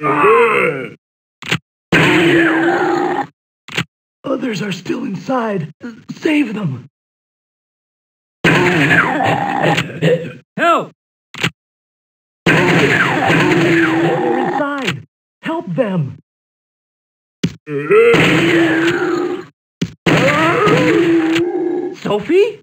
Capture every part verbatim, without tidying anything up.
Others are still inside. Save them. Help! They're inside. Help them. Sophie?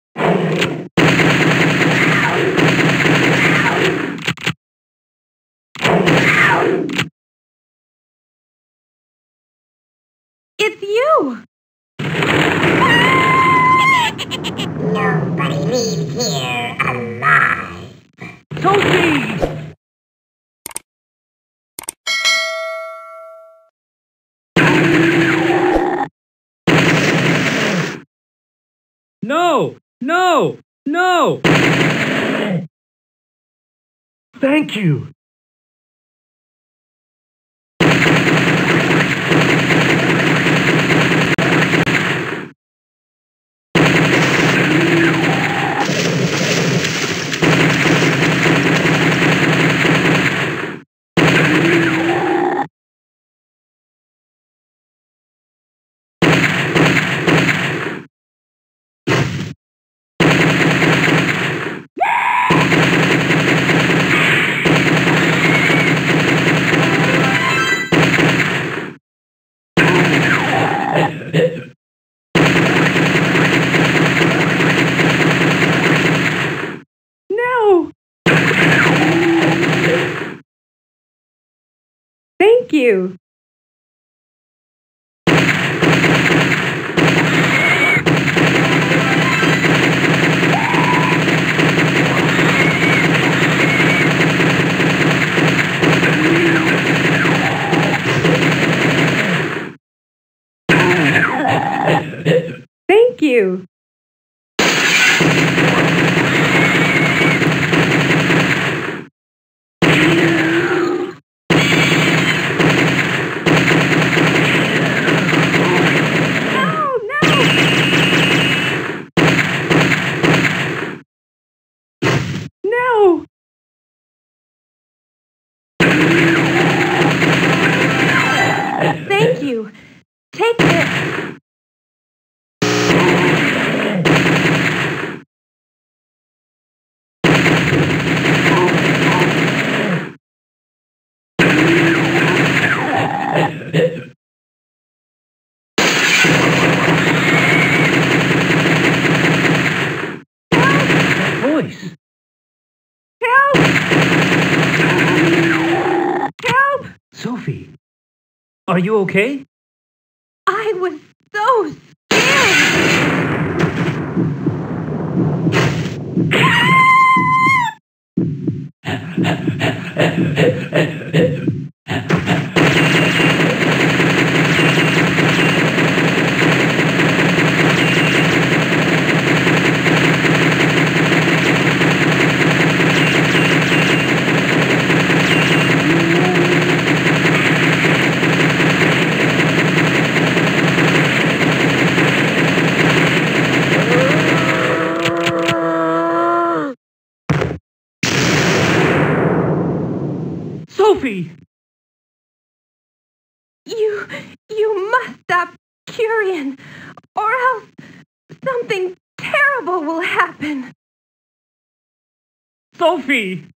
It's you! Nobody leaves here alive. Sophie! No! No! No! Thank you. No! Thank you. Thank you. No! Thank you. Take this. That voice. Help! Help! Sophie, are you okay? I was so Sophie! You, you must stop Curien, or else something terrible will happen. Sophie!